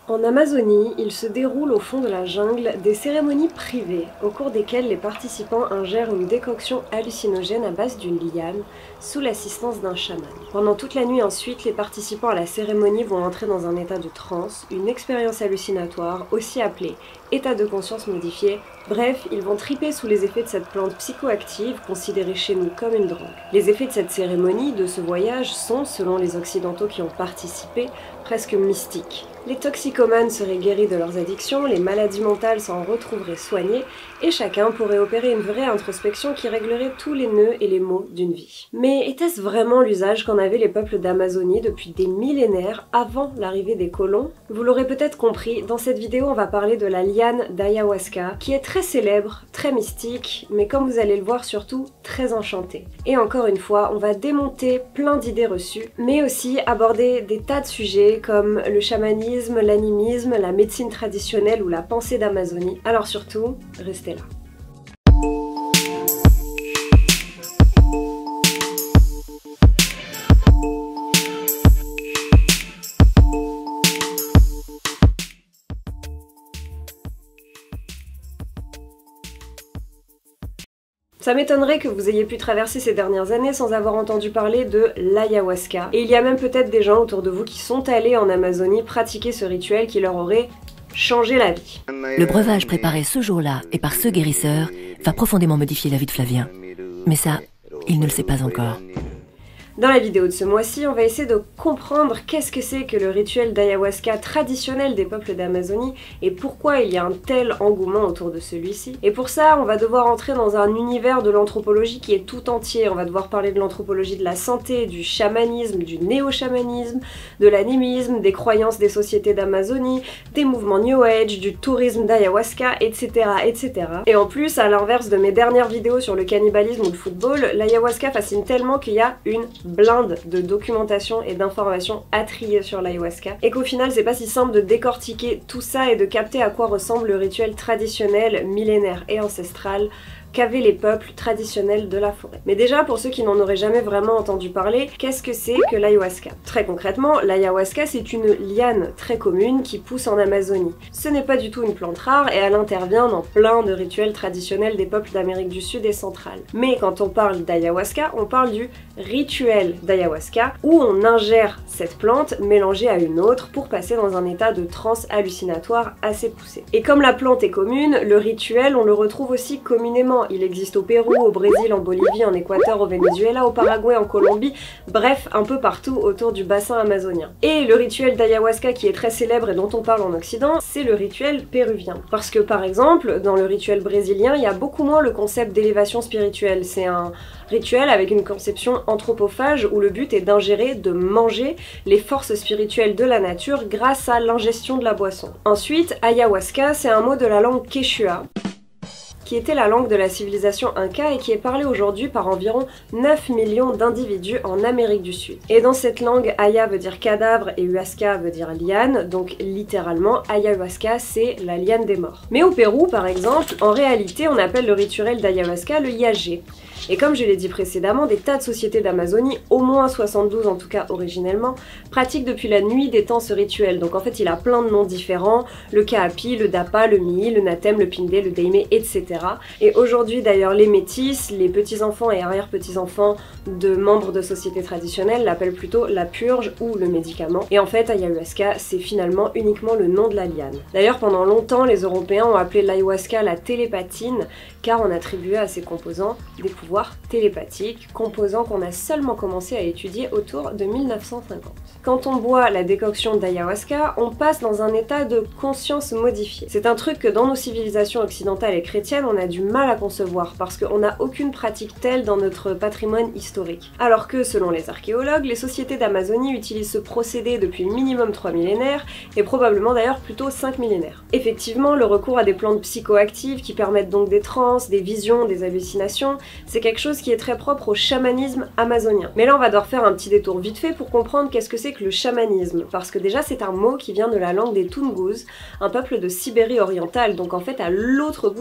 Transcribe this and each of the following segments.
En Amazonie, il se déroule au fond de la jungle des cérémonies privées, au cours desquelles les participants ingèrent une décoction hallucinogène à base d'une liane, sous l'assistance d'un chaman. Pendant toute la nuit ensuite, les participants à la cérémonie vont entrer dans un état de transe, une expérience hallucinatoire, aussi appelée état de conscience modifié. Bref, ils vont triper sous les effets de cette plante psychoactive, considérée chez nous comme une drogue. Les effets de cette cérémonie, de ce voyage, sont, selon les occidentaux qui ont participé, presque mystiques. Les toxicomanes seraient guéris de leurs addictions, les maladies mentales s'en retrouveraient soignées, et chacun pourrait opérer une vraie introspection qui réglerait tous les nœuds et les maux d'une vie. Mais était-ce vraiment l'usage qu'en avaient les peuples d'Amazonie depuis des millénaires avant l'arrivée des colons? Vous l'aurez peut-être compris, dans cette vidéo on va parler de la liane d'ayahuasca, qui est très célèbre, très mystique, mais comme vous allez le voir surtout, très enchantée. Et encore une fois, on va démonter plein d'idées reçues, mais aussi aborder des tas de sujets comme le chamanisme, l'animisme, la médecine traditionnelle ou la pensée d'Amazonie. Alors surtout, restez là. Ça m'étonnerait que vous ayez pu traverser ces dernières années sans avoir entendu parler de l'ayahuasca. Et il y a même peut-être des gens autour de vous qui sont allés en Amazonie pratiquer ce rituel qui leur aurait changé la vie. Le breuvage préparé ce jour-là et par ce guérisseur va profondément modifier la vie de Flavien. Mais ça, il ne le sait pas encore. Dans la vidéo de ce mois-ci, on va essayer de comprendre qu'est-ce que c'est que le rituel d'ayahuasca traditionnel des peuples d'Amazonie et pourquoi il y a un tel engouement autour de celui-ci. Et pour ça, on va devoir entrer dans un univers de l'anthropologie qui est tout entier. On va devoir parler de l'anthropologie de la santé, du chamanisme, du néo-chamanisme, de l'animisme, des croyances des sociétés d'Amazonie, des mouvements New Age, du tourisme d'ayahuasca, etc., etc. Et en plus, à l'inverse de mes dernières vidéos sur le cannibalisme ou le football, l'ayahuasca fascine tellement qu'il y a une blinde de documentation et d'informations à trier sur l'ayahuasca et qu'au final c'est pas si simple de décortiquer tout ça et de capter à quoi ressemble le rituel traditionnel, millénaire et ancestral qu'avaient les peuples traditionnels de la forêt. Mais déjà, pour ceux qui n'en auraient jamais vraiment entendu parler, qu'est-ce que c'est que l'ayahuasca? Très concrètement, l'ayahuasca c'est une liane très commune qui pousse en Amazonie. Ce n'est pas du tout une plante rare et elle intervient dans plein de rituels traditionnels des peuples d'Amérique du Sud et centrale. Mais quand on parle d'ayahuasca, on parle du rituel d'ayahuasca où on ingère cette plante mélangée à une autre pour passer dans un état de transe hallucinatoire assez poussé. Et comme la plante est commune, le rituel on le retrouve aussi communément. Il existe au Pérou, au Brésil, en Bolivie, en Équateur, au Venezuela, au Paraguay, en Colombie, bref, un peu partout autour du bassin amazonien. Et le rituel d'ayahuasca qui est très célèbre et dont on parle en Occident, c'est le rituel péruvien. Parce que par exemple, dans le rituel brésilien, il y a beaucoup moins le concept d'élévation spirituelle. C'est un rituel avec une conception anthropophage où le but est d'ingérer, de manger les forces spirituelles de la nature grâce à l'ingestion de la boisson. Ensuite, ayahuasca, c'est un mot de la langue quechua, qui était la langue de la civilisation Inca et qui est parlée aujourd'hui par environ 9 millions d'individus en Amérique du Sud. Et dans cette langue, aya veut dire cadavre et huasca veut dire liane, donc littéralement, ayahuasca c'est la liane des morts. Mais au Pérou par exemple, en réalité on appelle le rituel d'ayahuasca le yagé. Et comme je l'ai dit précédemment, des tas de sociétés d'Amazonie, au moins 72 en tout cas originellement, pratiquent depuis la nuit des temps ce rituel. Donc en fait il a plein de noms différents, le Kaapi, le Dapa, le Mii, le Natem, le Pindé, le Daime, etc. Et aujourd'hui d'ailleurs les métis, les petits-enfants et arrière-petits-enfants de membres de sociétés traditionnelles l'appellent plutôt la purge ou le médicament. Et en fait ayahuasca c'est finalement uniquement le nom de la liane. D'ailleurs pendant longtemps les Européens ont appelé l'ayahuasca la télépatine car on attribuait à ses composants des pouvoirs télépathiques, composants qu'on a seulement commencé à étudier autour de 1950. Quand on boit la décoction d'ayahuasca, on passe dans un état de conscience modifiée. C'est un truc que dans nos civilisations occidentales et chrétiennes, on a du mal à concevoir parce qu'on n'a aucune pratique telle dans notre patrimoine historique. Alors que, selon les archéologues, les sociétés d'Amazonie utilisent ce procédé depuis minimum 3 millénaires et probablement d'ailleurs plutôt 5 millénaires. Effectivement, le recours à des plantes psychoactives qui permettent donc des transes, des visions, des hallucinations, c'est quelque chose qui est très propre au chamanisme amazonien. Mais là on va devoir faire un petit détour vite fait pour comprendre qu'est-ce que c'est que le chamanisme, parce que déjà c'est un mot qui vient de la langue des Tungus, un peuple de Sibérie orientale, donc en fait à l'autre bout du monde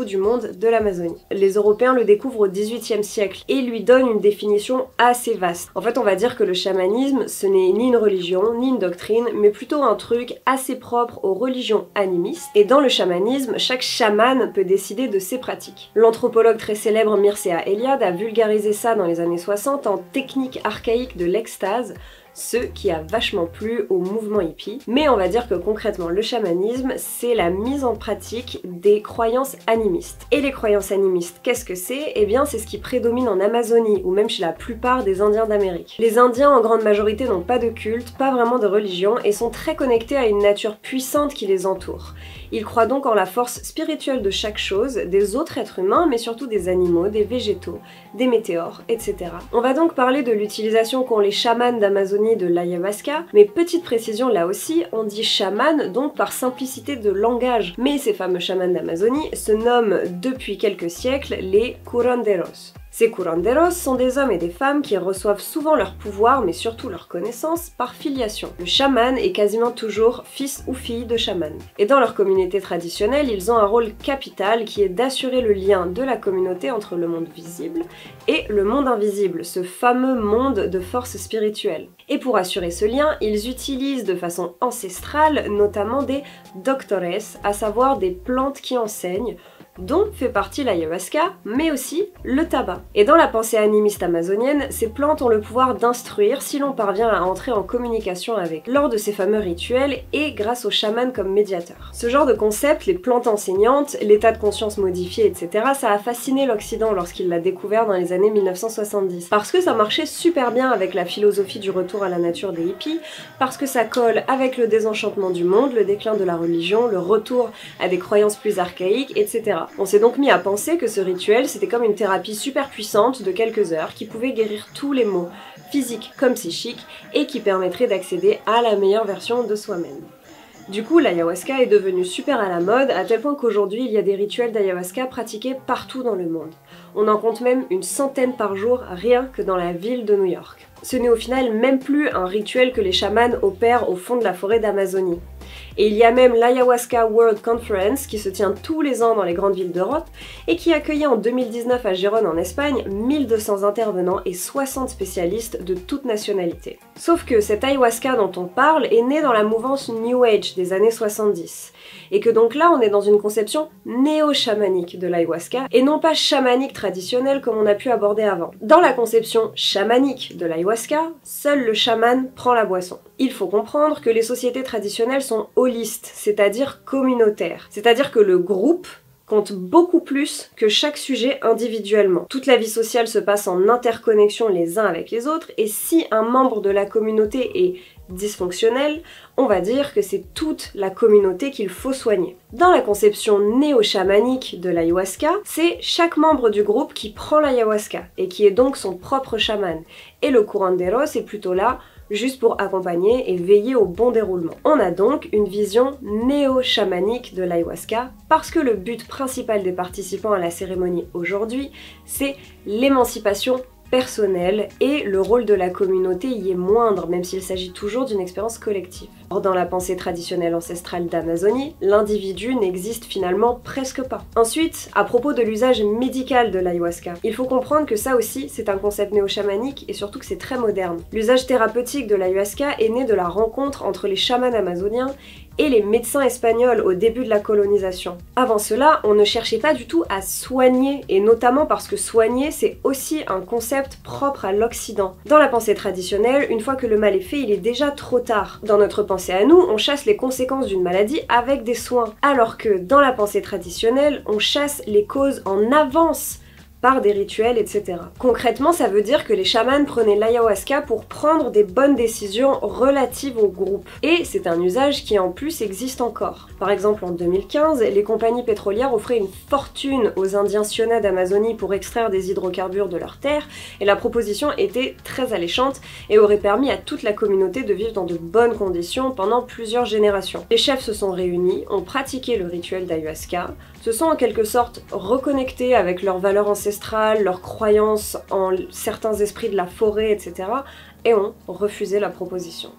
légende de l'Amazonie. Les Européens le découvrent au XVIIIe siècle et lui donnent une définition assez vaste. En fait, on va dire que le chamanisme, ce n'est ni une religion, ni une doctrine, mais plutôt un truc assez propre aux religions animistes. Et dans le chamanisme, chaque chaman peut décider de ses pratiques. L'anthropologue très célèbre Mircea Eliade a vulgarisé ça dans les années 60 en technique archaïque de l'extase, ce qui a vachement plu au mouvement hippie. Mais on va dire que concrètement, le chamanisme, c'est la mise en pratique des croyances animistes. Et les croyances animistes, qu'est-ce que c'est? Eh bien, c'est ce qui prédomine en Amazonie, ou même chez la plupart des Indiens d'Amérique. Les Indiens, en grande majorité, n'ont pas de culte, pas vraiment de religion, et sont très connectés à une nature puissante qui les entoure. Ils croient donc en la force spirituelle de chaque chose, des autres êtres humains, mais surtout des animaux, des végétaux, des météores, etc. On va donc parler de l'utilisation qu'ont les chamans d'Amazonie de l'ayahuasca, mais petite précision là aussi, on dit chaman donc par simplicité de langage. Mais ces fameux chamans d'Amazonie se nomment depuis quelques siècles les curanderos. Ces curanderos sont des hommes et des femmes qui reçoivent souvent leur pouvoir, mais surtout leur connaissance, par filiation. Le chaman est quasiment toujours fils ou fille de chaman. Et dans leur communauté traditionnelle, ils ont un rôle capital qui est d'assurer le lien de la communauté entre le monde visible et le monde invisible, ce fameux monde de force spirituelle. Et pour assurer ce lien, ils utilisent de façon ancestrale notamment des doctores, à savoir des plantes qui enseignent, dont fait partie l'ayahuasca, mais aussi le tabac. Et dans la pensée animiste amazonienne, ces plantes ont le pouvoir d'instruire si l'on parvient à entrer en communication avec, lors de ces fameux rituels et grâce au chaman comme médiateur. Ce genre de concept, les plantes enseignantes, l'état de conscience modifié, etc., ça a fasciné l'Occident lorsqu'il l'a découvert dans les années 1970. Parce que ça marchait super bien avec la philosophie du retour à la nature des hippies, parce que ça colle avec le désenchantement du monde, le déclin de la religion, le retour à des croyances plus archaïques, etc. On s'est donc mis à penser que ce rituel c'était comme une thérapie super puissante de quelques heures qui pouvait guérir tous les maux, physiques comme psychiques, et qui permettrait d'accéder à la meilleure version de soi-même. Du coup, l'ayahuasca est devenue super à la mode, à tel point qu'aujourd'hui il y a des rituels d'ayahuasca pratiqués partout dans le monde. On en compte même une centaine par jour, rien que dans la ville de New York. Ce n'est au final même plus un rituel que les chamans opèrent au fond de la forêt d'Amazonie. Et il y a même l'Ayahuasca World Conference qui se tient tous les ans dans les grandes villes d'Europe et qui accueillait en 2019 à Gérone en Espagne 1200 intervenants et 60 spécialistes de toutes nationalités. Sauf que cette ayahuasca dont on parle est née dans la mouvance New Age des années 70 et que donc là on est dans une conception néo-chamanique de l'ayahuasca et non pas chamanique traditionnelle comme on a pu aborder avant. Dans la conception chamanique de l'ayahuasca, seul le chaman prend la boisson. Il faut comprendre que les sociétés traditionnelles sont holistes, c'est-à-dire communautaires. C'est-à-dire que le groupe compte beaucoup plus que chaque sujet individuellement. Toute la vie sociale se passe en interconnexion les uns avec les autres, et si un membre de la communauté est dysfonctionnel, on va dire que c'est toute la communauté qu'il faut soigner. Dans la conception néo-chamanique de l'ayahuasca, c'est chaque membre du groupe qui prend l'ayahuasca, et qui est donc son propre chaman. Et le curandero, c'est plutôt là juste pour accompagner et veiller au bon déroulement. On a donc une vision néo-chamanique de l'ayahuasca parce que le but principal des participants à la cérémonie aujourd'hui, c'est l'émancipation personnelle et le rôle de la communauté y est moindre, même s'il s'agit toujours d'une expérience collective. Or, dans la pensée traditionnelle ancestrale d'Amazonie, l'individu n'existe finalement presque pas. Ensuite, à propos de l'usage médical de l'ayahuasca, il faut comprendre que ça aussi, c'est un concept néo-chamanique et surtout que c'est très moderne. L'usage thérapeutique de l'ayahuasca est né de la rencontre entre les chamans amazoniens et les médecins espagnols au début de la colonisation. Avant cela, on ne cherchait pas du tout à soigner, et notamment parce que soigner, c'est aussi un concept propre à l'Occident. Dans la pensée traditionnelle, une fois que le mal est fait, il est déjà trop tard. Dans notre pensée à nous, on chasse les conséquences d'une maladie avec des soins, alors que dans la pensée traditionnelle, on chasse les causes en avance, par des rituels, etc. Concrètement, ça veut dire que les chamans prenaient l'ayahuasca pour prendre des bonnes décisions relatives au groupe. Et c'est un usage qui en plus existe encore. Par exemple, en 2015, les compagnies pétrolières offraient une fortune aux Indiens Sioux d'Amazonie pour extraire des hydrocarbures de leurs terres, et la proposition était très alléchante et aurait permis à toute la communauté de vivre dans de bonnes conditions pendant plusieurs générations. Les chefs se sont réunis, ont pratiqué le rituel d'ayahuasca, se sont en quelque sorte reconnectés avec leurs valeurs ancestrales, leurs croyances en certains esprits de la forêt, etc. et ont refusé la proposition.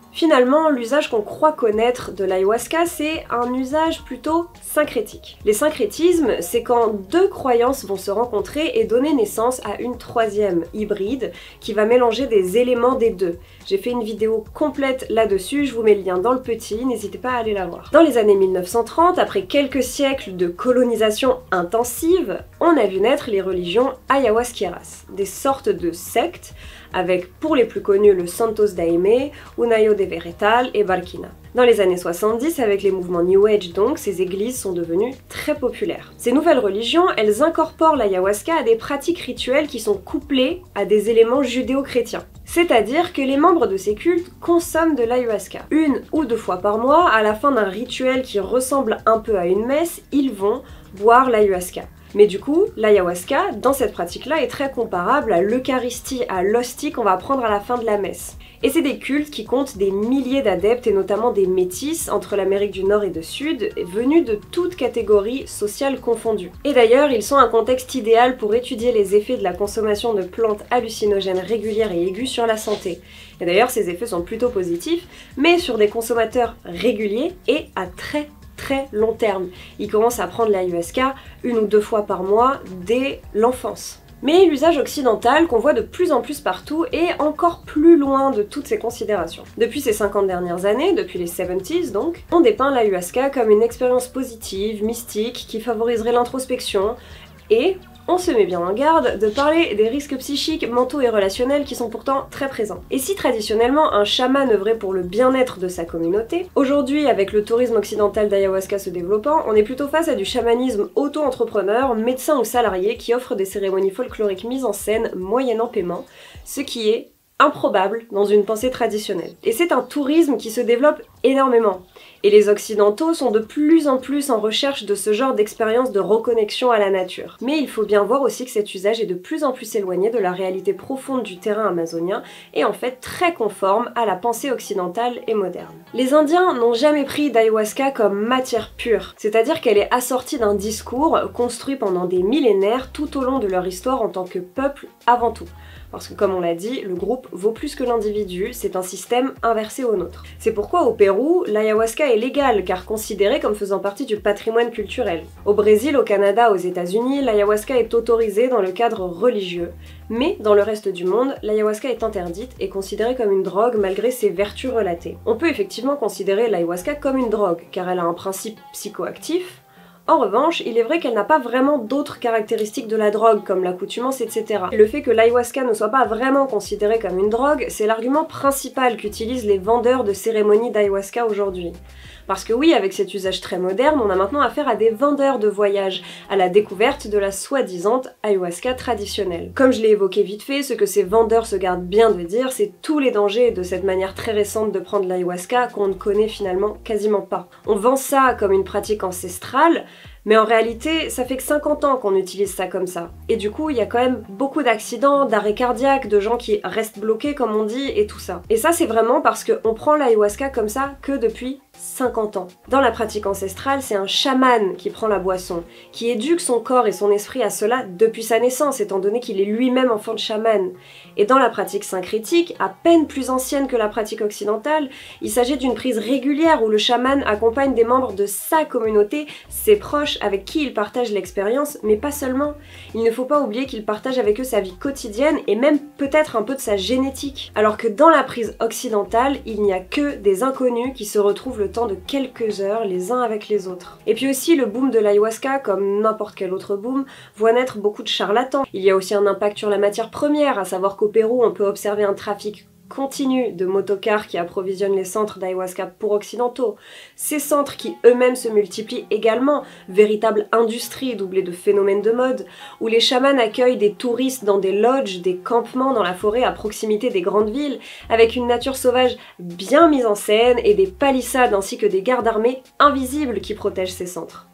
Finalement, l'usage qu'on croit connaître de l'ayahuasca, c'est un usage plutôt syncrétique. Les syncrétismes, c'est quand deux croyances vont se rencontrer et donner naissance à une troisième hybride qui va mélanger des éléments des deux. J'ai fait une vidéo complète là-dessus, je vous mets le lien dans le petit, n'hésitez pas à aller la voir. Dans les années 1930, après quelques siècles de colonisation intensive, on a vu naître les religions ayahuasqueras, des sortes de sectes avec pour les plus connus le Santos Daime, Unayo de Veretal et Barquina. Dans les années 70, avec les mouvements New Age donc, ces églises sont devenues très populaires. Ces nouvelles religions, elles incorporent l'ayahuasca à des pratiques rituelles qui sont couplées à des éléments judéo-chrétiens. C'est-à-dire que les membres de ces cultes consomment de l'ayahuasca. 1 ou 2 fois par mois, à la fin d'un rituel qui ressemble un peu à une messe, ils vont boire l'ayahuasca. Mais du coup, l'ayahuasca, dans cette pratique-là, est très comparable à l'eucharistie, à l'hostie qu'on va prendre à la fin de la messe. Et c'est des cultes qui comptent des milliers d'adeptes, et notamment des métis entre l'Amérique du Nord et du Sud, venus de toutes catégories sociales confondues. Et d'ailleurs, ils sont un contexte idéal pour étudier les effets de la consommation de plantes hallucinogènes régulières et aiguës sur la santé. Et d'ailleurs, ces effets sont plutôt positifs, mais sur des consommateurs réguliers et à très long terme. Ils commencent à prendre l'ayahuasca 1 ou 2 fois par mois dès l'enfance. Mais l'usage occidental qu'on voit de plus en plus partout est encore plus loin de toutes ces considérations. Depuis ces 50 dernières années, depuis les 70s donc, on dépeint l'ayahuasca comme une expérience positive, mystique, qui favoriserait l'introspection et on se met bien en garde de parler des risques psychiques, mentaux et relationnels qui sont pourtant très présents. Et si traditionnellement un chaman œuvrait pour le bien-être de sa communauté, aujourd'hui avec le tourisme occidental d'ayahuasca se développant, on est plutôt face à du chamanisme auto-entrepreneur, médecin ou salarié qui offre des cérémonies folkloriques mises en scène moyennant paiement, ce qui est improbable dans une pensée traditionnelle. Et c'est un tourisme qui se développe énormément. Et les occidentaux sont de plus en plus en recherche de ce genre d'expérience de reconnexion à la nature. Mais il faut bien voir aussi que cet usage est de plus en plus éloigné de la réalité profonde du terrain amazonien et en fait très conforme à la pensée occidentale et moderne. Les Indiens n'ont jamais pris d'ayahuasca comme matière pure, c'est-à-dire qu'elle est assortie d'un discours construit pendant des millénaires tout au long de leur histoire en tant que peuple avant tout. Parce que comme on l'a dit, le groupe vaut plus que l'individu, c'est un système inversé au nôtre. C'est pourquoi au Pérou, l'ayahuasca est légal car considéré comme faisant partie du patrimoine culturel. Au Brésil, au Canada, aux États-Unis, l'ayahuasca est autorisé dans le cadre religieux. Mais dans le reste du monde, l'ayahuasca est interdite et considérée comme une drogue malgré ses vertus relatées. On peut effectivement considérer l'ayahuasca comme une drogue car elle a un principe psychoactif. En revanche, il est vrai qu'elle n'a pas vraiment d'autres caractéristiques de la drogue, comme l'accoutumance, etc. Le fait que l'ayahuasca ne soit pas vraiment considérée comme une drogue, c'est l'argument principal qu'utilisent les vendeurs de cérémonies d'ayahuasca aujourd'hui. Parce que oui, avec cet usage très moderne, on a maintenant affaire à des vendeurs de voyage, à la découverte de la soi-disant ayahuasca traditionnelle. Comme je l'ai évoqué vite fait, ce que ces vendeurs se gardent bien de dire, c'est tous les dangers de cette manière très récente de prendre l'ayahuasca qu'on ne connaît finalement quasiment pas. On vend ça comme une pratique ancestrale, mais en réalité, ça fait que 50 ans qu'on utilise ça comme ça. Et du coup, il y a quand même beaucoup d'accidents, d'arrêts cardiaques, de gens qui restent bloqués comme on dit, et tout ça. Et ça, c'est vraiment parce qu'on prend l'ayahuasca comme ça que depuis 50 ans. Dans la pratique ancestrale, c'est un chaman qui prend la boisson, qui éduque son corps et son esprit à cela depuis sa naissance, étant donné qu'il est lui-même enfant de chaman. Et dans la pratique syncrétique, à peine plus ancienne que la pratique occidentale, il s'agit d'une prise régulière où le chaman accompagne des membres de sa communauté, ses proches, avec qui il partage l'expérience, mais pas seulement. Il ne faut pas oublier qu'il partage avec eux sa vie quotidienne et même peut-être un peu de sa génétique. Alors que dans la prise occidentale, il n'y a que des inconnus qui se retrouvent le temps de quelques heures les uns avec les autres. Et puis aussi le boom de l'ayahuasca, comme n'importe quel autre boom, voit naître beaucoup de charlatans. Il y a aussi un impact sur la matière première, à savoir qu'au Pérou on peut observer un trafic continu de motocars qui approvisionnent les centres d'ayahuasca pour occidentaux. Ces centres qui eux-mêmes se multiplient également, véritable industrie doublée de phénomènes de mode, où les chamans accueillent des touristes dans des lodges, des campements dans la forêt à proximité des grandes villes, avec une nature sauvage bien mise en scène et des palissades ainsi que des gardes armés invisibles qui protègent ces centres.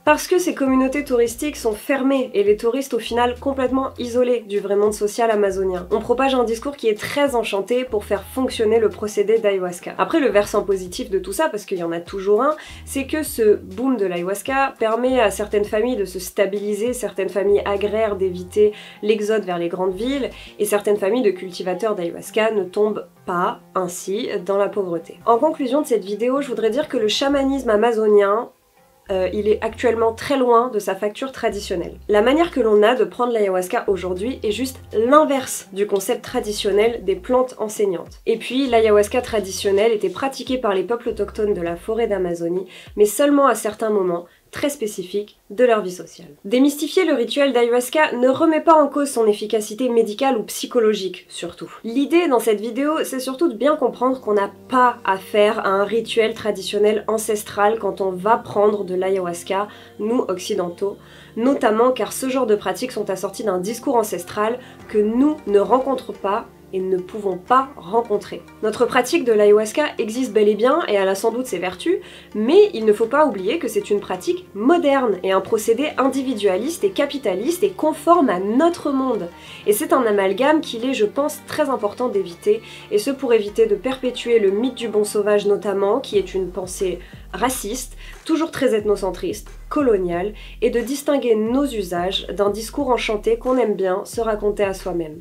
Parce que ces communautés touristiques sont fermées et les touristes au final complètement isolés du vrai monde social amazonien. On propage un discours qui est très enchanté pour faire fonctionner le procédé d'ayahuasca. Après, le versant positif de tout ça, parce qu'il y en a toujours un, c'est que ce boom de l'ayahuasca permet à certaines familles de se stabiliser, certaines familles agraires d'éviter l'exode vers les grandes villes, et certaines familles de cultivateurs d'ayahuasca ne tombent pas, ainsi, dans la pauvreté. En conclusion de cette vidéo, je voudrais dire que le chamanisme amazonien, il est actuellement très loin de sa facture traditionnelle. La manière que l'on a de prendre l'ayahuasca aujourd'hui est juste l'inverse du concept traditionnel des plantes enseignantes. Et puis, l'ayahuasca traditionnelle était pratiquée par les peuples autochtones de la forêt d'Amazonie, mais seulement à certains moments très spécifiques de leur vie sociale. Démystifier le rituel d'ayahuasca ne remet pas en cause son efficacité médicale ou psychologique, surtout. L'idée dans cette vidéo, c'est surtout de bien comprendre qu'on n'a pas affaire à un rituel traditionnel ancestral quand on va prendre de l'ayahuasca, nous occidentaux, notamment car ce genre de pratiques sont assorties d'un discours ancestral que nous ne rencontrons pas et ne pouvons pas rencontrer. Notre pratique de l'ayahuasca existe bel et bien et elle a sans doute ses vertus, mais il ne faut pas oublier que c'est une pratique moderne et un procédé individualiste et capitaliste et conforme à notre monde. Et c'est un amalgame qu'il est, je pense, très important d'éviter, et ce pour éviter de perpétuer le mythe du bon sauvage notamment, qui est une pensée raciste, toujours très ethnocentriste, coloniale, et de distinguer nos usages d'un discours enchanté qu'on aime bien se raconter à soi-même.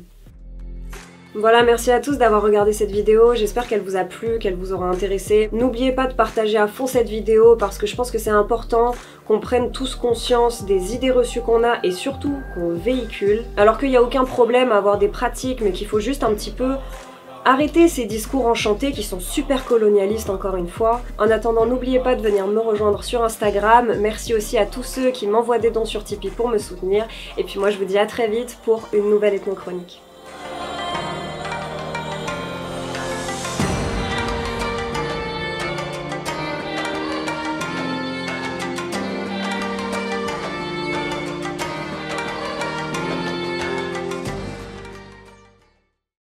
Voilà, merci à tous d'avoir regardé cette vidéo, j'espère qu'elle vous a plu, qu'elle vous aura intéressé. N'oubliez pas de partager à fond cette vidéo parce que je pense que c'est important qu'on prenne tous conscience des idées reçues qu'on a et surtout qu'on véhicule. Alors qu'il n'y a aucun problème à avoir des pratiques, mais qu'il faut juste un petit peu arrêter ces discours enchantés qui sont super colonialistes encore une fois. En attendant, n'oubliez pas de venir me rejoindre sur Instagram. Merci aussi à tous ceux qui m'envoient des dons sur Tipeee pour me soutenir. Et puis moi je vous dis à très vite pour une nouvelle Ethno Chronique.